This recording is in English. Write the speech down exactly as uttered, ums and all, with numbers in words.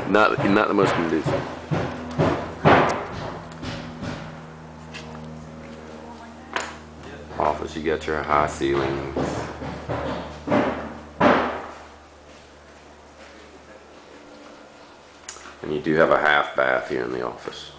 Not not the most conducive. Office, you got your high ceilings. And you do have a half bath here in the office.